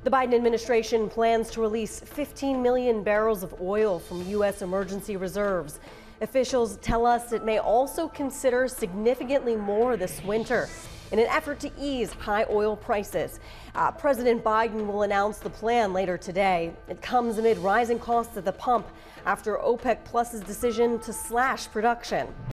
The Biden administration plans to release 15 million barrels of oil from U.S. emergency reserves. Officials tell us it may also consider significantly more this winter in an effort to ease high oil prices. President Biden will announce the plan later today. It comes amid rising costs at the pump after OPEC Plus's decision to slash production.